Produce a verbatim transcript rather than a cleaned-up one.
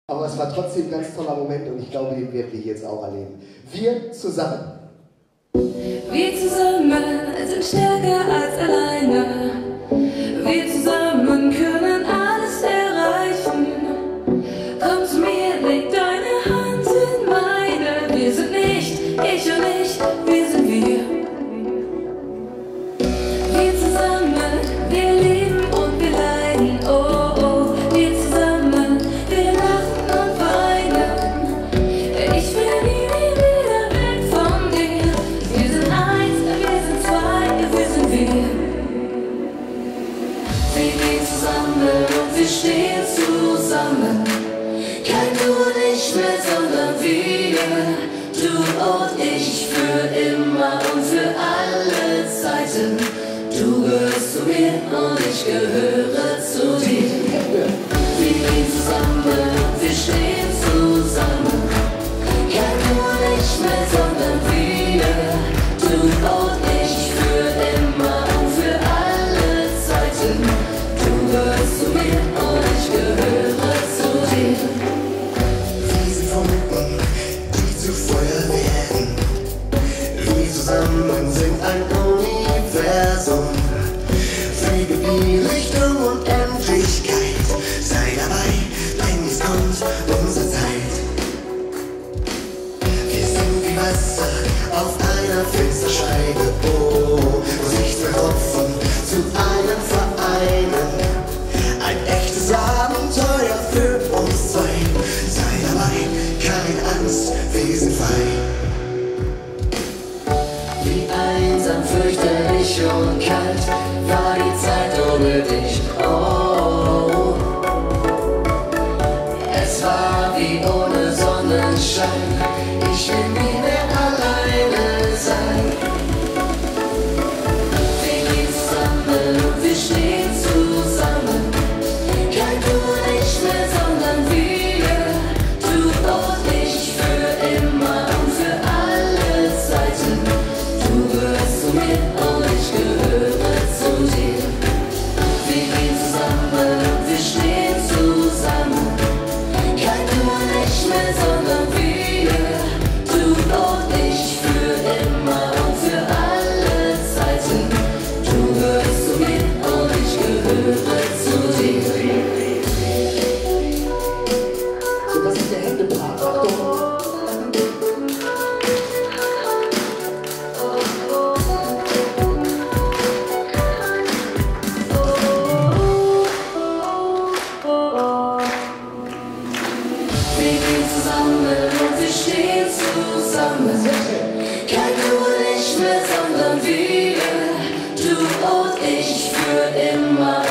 Aber es war trotzdem ein ganz toller Moment und ich glaube, den werden wir jetzt auch erleben. Wir zusammen. Wir zusammen sind stärker als alleine. Wir zusammen können alles erreichen. Komm zu mir, leg deine Hand in meine. Wir sind nicht ich und ich, wir sind wir. Wir zusammen, wir lieben und wir leiden. Oh, oh, wir zusammen, wir lachen und weinen. Ich will nie, nie wieder weg von dir. Wir sind eins, wir sind zwei, wir sind wir. Wir gehen zusammen und wir stehen zusammen. Kein Du nicht mehr, sondern wir. Du und ich für immer und für alle Zeiten. Du gehörst zu mir und ich gehöre zu dir. Wir gehen zusammen und wir stehen zusammen. Kein Du nicht mehr, sondern wir. Du und ich für immer und für alle Zeiten. Du gehörst zu mir und ich gehöre zu dir. Wir sind Funken, die zu Feuer werden. Wir zusammen sind ein Universum. Fliege wie Richtung Unendlichkeit. Sei dabei, denn es kommt unsere Zeit. Wir sind wie Wasser auf einer Fensterscheibe, oh, wo sich zwei Tropfen zu einem vereinen. Ein echtes Abenteuer für uns zwei. Sei dabei, keine Angst, wir sind frei. Wie einsam, fürchterlich und kalt war die Zeit ohne dich, oh. Es war wie ohne Sonnenschein, ich will nie mehr alleine sein. Wir gehen zusammen und wir stehen zusammen. Kein Du nicht mehr, sondern wir. Du und ich für immer und für alle Zeiten. Du gehörst zu mir und ich gehöre zu dir. Wir gehen zusammen und wir stehen zusammen. Kein Du nicht mehr, sondern wir. Du und ich für immer und für alle Zeiten. Du gehörst zu mir und ich gehöre zu dir. So, das ist der Händepart. Achtung. Wir gehen zusammen und wir stehen zusammen. Kein Du nicht mehr, sondern wir. Du und ich für immer.